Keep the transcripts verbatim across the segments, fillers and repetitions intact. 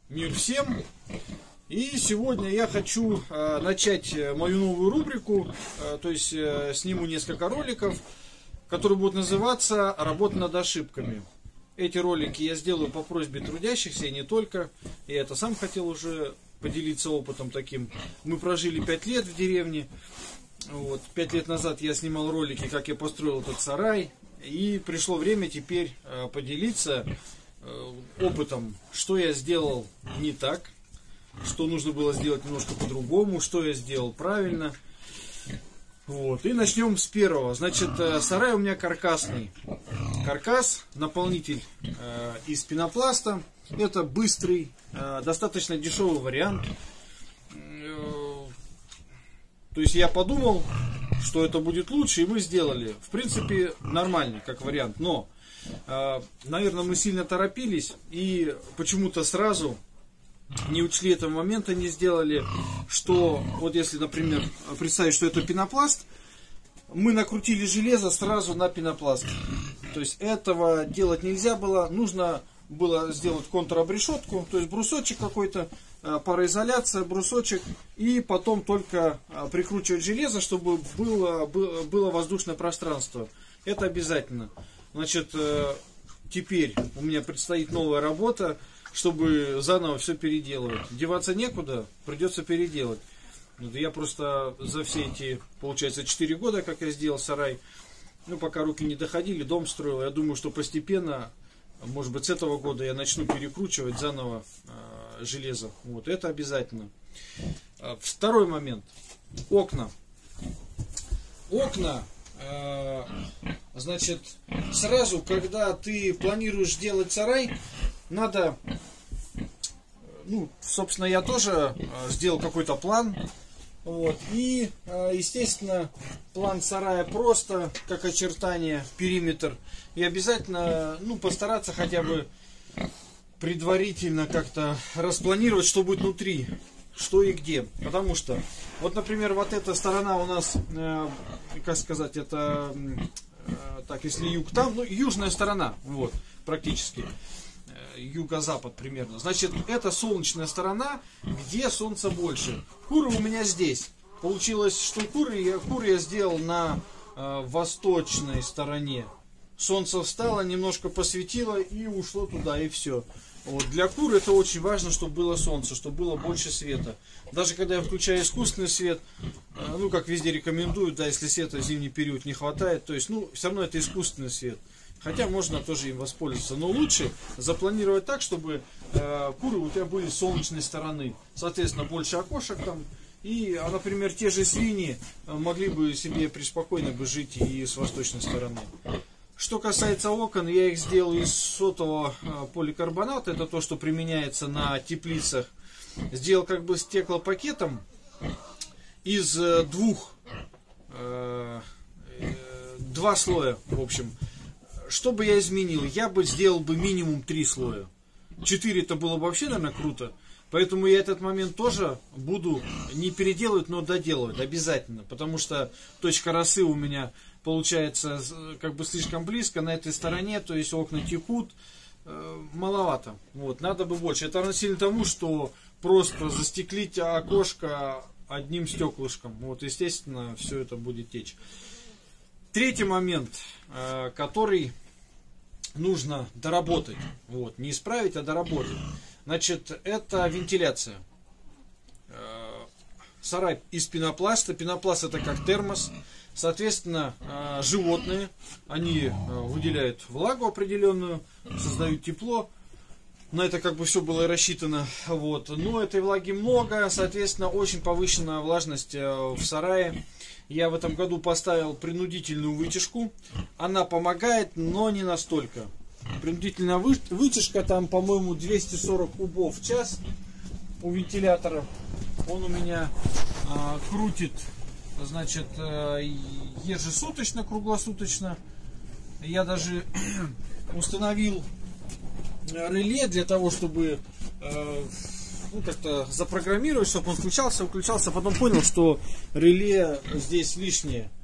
Мир всем! И сегодня я хочу э, начать мою новую рубрику, э, то есть э, сниму несколько роликов, которые будут называться «Работа над ошибками». Эти ролики я сделаю по просьбе трудящихся и не только. Я это сам хотел уже поделиться опытом таким. Мы прожили пять лет в деревне. Вот. Пять лет назад я снимал ролики, как я построил этот сарай. И пришло время теперь э, поделиться э, опытом, что я сделал не так, что нужно было сделать немножко по-другому, что я сделал правильно. Вот. И начнем с первого. Значит, э, сарай у меня каркасный. Каркас, наполнитель э, из пенопласта. Это быстрый, э, достаточно дешевый вариант. Э, то есть я подумал, что это будет лучше, и мы сделали. В принципе, нормальный как вариант. Но, э, наверное, мы сильно торопились и почему-то сразу не учли этого момента, не сделали, что вот если, например, представить, что это пенопласт, мы накрутили железо сразу на пенопласт. То есть этого делать нельзя было. Нужно было сделать контробрешетку, то есть брусочек какой-то, пароизоляция, брусочек, и потом только прикручивать железо, чтобы было, было воздушное пространство. Это обязательно. Значит, теперь у меня предстоит новая работа, чтобы заново все переделывать. Деваться некуда, придется переделать. Я просто за все эти, получается, четыре года, как я сделал сарай, ну, пока руки не доходили, дом строил. Я думаю, что постепенно, может быть, с этого года я начну перекручивать заново э, железо. Вот, это обязательно. Второй момент. Окна. Окна, э, значит, сразу, когда ты планируешь делать сарай, надо, ну, собственно, я тоже э, сделал какой-то план. Вот, и, э, естественно, план сарая просто, как очертание, периметр. И обязательно, ну, постараться хотя бы предварительно как-то распланировать, что будет внутри, что и где. Потому что, вот, например, вот эта сторона у нас, э, как сказать, это, э, так, если юг там, ну, южная сторона, вот, практически. Юго-запад примерно. Значит, это солнечная сторона, где солнца больше. Куры у меня здесь. Получилось, что куры я, куры я сделал на э, восточной стороне. Солнце встало, немножко посветило и ушло туда, и все. Вот. Для кур это очень важно, чтобы было солнце, чтобы было больше света. Даже когда я включаю искусственный свет, э, ну, как везде рекомендуют, да, если света в зимний период не хватает, то есть, ну, все равно это искусственный свет. Хотя можно тоже им воспользоваться. Но лучше запланировать так, чтобы э, куры у тебя были с солнечной стороны. Соответственно, больше окошек там. И, а, например, те же свиньи могли бы себе преспокойно бы жить и с восточной стороны. Что касается окон, я их сделал из сотового э, поликарбоната. Это то, что применяется на теплицах. Сделал как бы стеклопакетом из э, двух, э, э, два слоя, в общем. Что бы я изменил? Я бы сделал бы минимум три слоя. Четыре это было бы вообще, наверное, круто. Поэтому я этот момент тоже буду не переделывать, но доделывать обязательно. Потому что точка росы у меня получается как бы слишком близко на этой стороне. То есть окна текут. Маловато. Вот, надо бы больше. Это равносильно тому, что просто застеклить окошко одним стеклышком. Вот, естественно, все это будет течь. Третий момент, который нужно доработать, вот, не исправить, а доработать. Значит, это вентиляция. Сарай из пенопласта. Пенопласт это как термос. Соответственно, животные, они выделяют влагу определенную, создают тепло. На это как бы все было рассчитано. Вот. Но этой влаги много, соответственно, очень повышенная влажность в сарае. Я в этом году поставил принудительную вытяжку. Она помогает, но не настолько. Принудительная вытяжка, там, по-моему, двести сорок кубов в час у вентилятора. Он у меня а, крутит, значит, а, ежесуточно, круглосуточно. Я даже установил реле для того, чтобы а, ну, как-то запрограммировать, чтобы он включался, выключался. Потом понял, что реле здесь лишнее.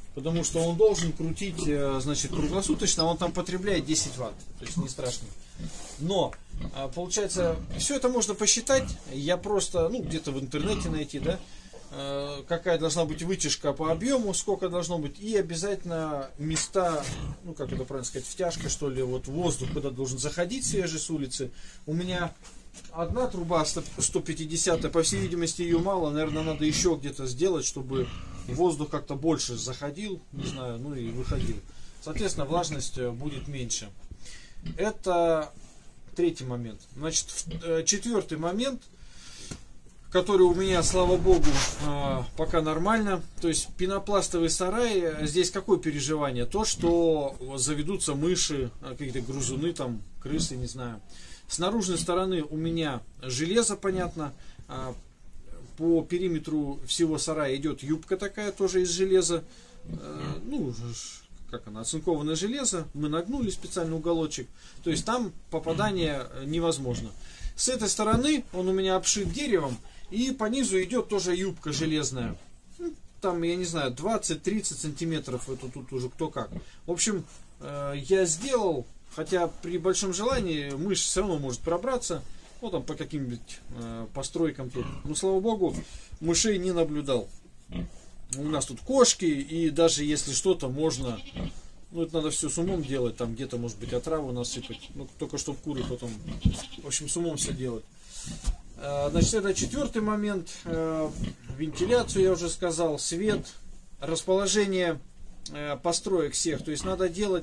потому что он должен крутить, значит, круглосуточно, он там потребляет десять ватт, то есть не страшно. Но, получается, все это можно посчитать, я просто, ну, где-то в интернете найти, да, какая должна быть вытяжка по объему, сколько должно быть, и обязательно места, ну, как это правильно сказать, втяжка, что ли, вот воздух, куда должен заходить свежий с улицы. У меня одна труба сто пятьдесят, по всей видимости, ее мало, наверное, надо еще где-то сделать, чтобы воздух как-то больше заходил, не знаю, ну и выходил. Соответственно, влажность будет меньше. Это третий момент. Значит, четвертый момент, который у меня, слава богу, пока нормально. То есть пенопластовый сарай, здесь какое переживание? То, что заведутся мыши, какие-то грызуны, там, крысы, не знаю. С наружной стороны у меня железо, понятно. По периметру всего сарая идет юбка такая, тоже из железа. Ну, как она, оцинкованное железо. Мы нагнули специальный уголочек. То есть там попадание невозможно. С этой стороны он у меня обшит деревом. И по низу идет тоже юбка железная. Там, я не знаю, двадцать-тридцать сантиметров. Это тут уже кто как. В общем, я сделал, хотя при большом желании мышь все равно может пробраться. Ну, там по каким-нибудь постройкам тут. Но, слава богу, мышей не наблюдал. У нас тут кошки, и даже если что-то можно... Ну, это надо все с умом делать. Там где-то, может быть, отраву насыпать. Ну, только чтобы куры потом... В общем, с умом все делать. Значит, это четвертый момент. Вентиляцию я уже сказал, свет, расположение построек всех. То есть надо делать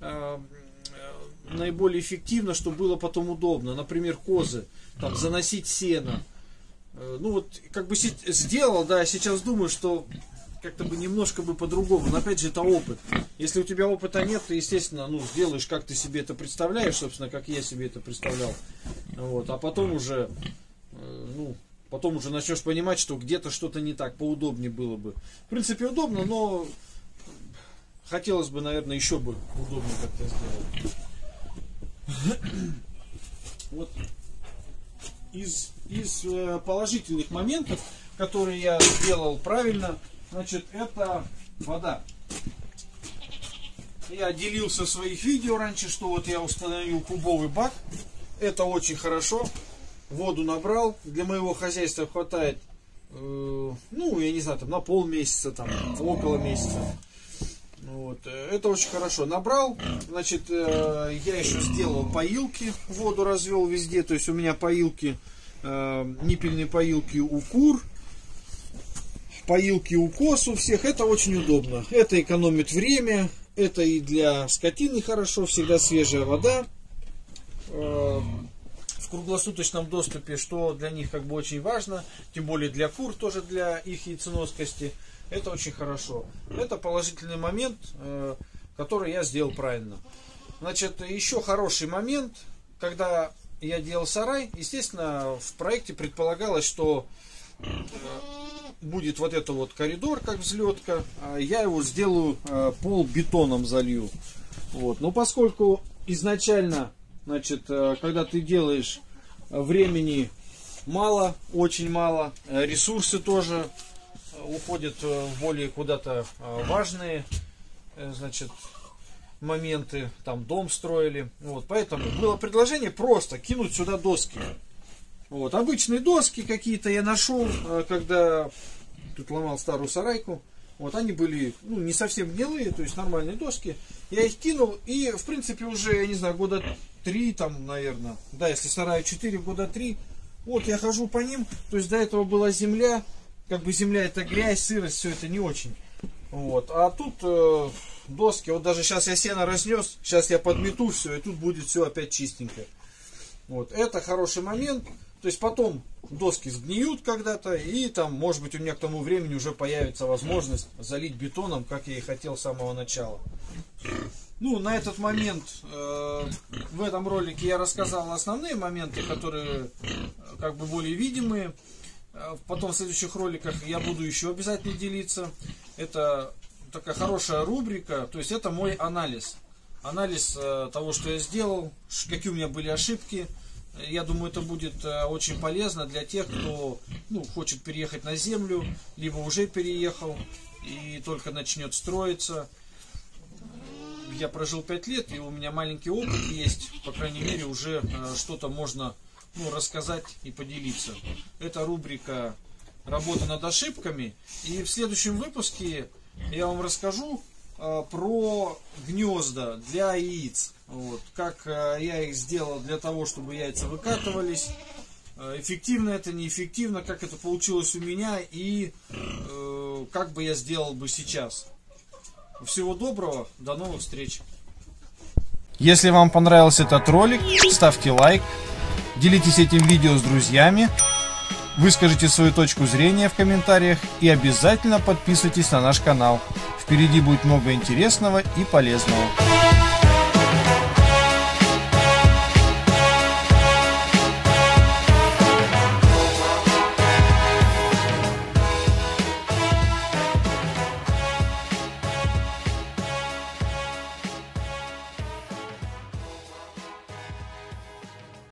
наиболее эффективно, чтобы было потом удобно. Например, козы, там, заносить сено. Ну вот, как бы сделал, да, я сейчас думаю, что как-то бы немножко бы по-другому. Но опять же, это опыт. Если у тебя опыта нет, ты, естественно, ну, сделаешь, как ты себе это представляешь, собственно, как я себе это представлял. Вот, а потом уже... Ну, потом уже начнешь понимать, что где-то что-то не так, поудобнее было бы. В принципе, удобно, но хотелось бы, наверное, еще бы удобнее как-то сделать. Вот из, из положительных моментов, которые я сделал правильно, значит, это вода. Я делился в своих видео раньше, что вот я установил кубовый бак. Это очень хорошо. Воду набрал, для моего хозяйства хватает, э, ну, я не знаю, там на полмесяца, там, около месяца. Вот. Это очень хорошо. Набрал, значит, э, я еще сделал поилки, воду развел везде, то есть у меня поилки, э, ниппельные поилки у кур, поилки у коз у всех, это очень удобно. Это экономит время, это и для скотины хорошо, всегда свежая вода. Э, в круглосуточном доступе, что для них как бы очень важно, тем более для кур, тоже для их яйценоскости, это очень хорошо. Это положительный момент, который я сделал правильно. Значит, еще хороший момент, когда я делал сарай, естественно, в проекте предполагалось, что будет вот это вот коридор, как взлетка, я его сделаю пол бетоном залью. Вот. Но поскольку изначально, значит, когда ты делаешь, времени мало, очень мало, ресурсы тоже уходят в более куда-то важные, значит, моменты, там дом строили, вот, поэтому было предложение просто кинуть сюда доски. Вот, обычные доски какие-то я нашел, когда тут ломал старую сарайку. Вот, они были, ну, не совсем гнилые, то есть нормальные доски. Я их кинул, и, в принципе, уже, я не знаю, года три там, наверное. Да, если сараю четыре, года три. Вот, я хожу по ним. То есть до этого была земля. Как бы земля это грязь, сырость, все это не очень. Вот, а тут э, доски. Вот даже сейчас я сено разнес, сейчас я подмету все, и тут будет все опять чистенько. Вот, это хороший момент. То есть потом доски сгниют когда-то, и там, может быть, у меня к тому времени уже появится возможность залить бетоном, как я и хотел с самого начала. Ну, на этот момент э, в этом ролике я рассказал основные моменты, которые как бы более видимые. Потом в следующих роликах я буду еще обязательно делиться. Это такая хорошая рубрика, то есть это мой анализ. Анализ э, того, что я сделал, какие у меня были ошибки, Я думаю, это будет очень полезно для тех, кто ну, хочет переехать на землю, либо уже переехал и только начнет строиться. Я прожил пять лет, и у меня маленький опыт есть. По крайней мере, уже что-то можно ну, рассказать и поделиться. Это рубрика «Работа над ошибками». И в следующем выпуске я вам расскажу про гнезда для яиц. Вот, как я их сделал для того, чтобы яйца выкатывались. Эффективно это, неэффективно, как это получилось у меня и э, как бы я сделал бы сейчас. Всего доброго, до новых встреч. Если вам понравился этот ролик, ставьте лайк, делитесь этим видео с друзьями, выскажите свою точку зрения в комментариях и обязательно подписывайтесь на наш канал. Впереди будет много интересного и полезного.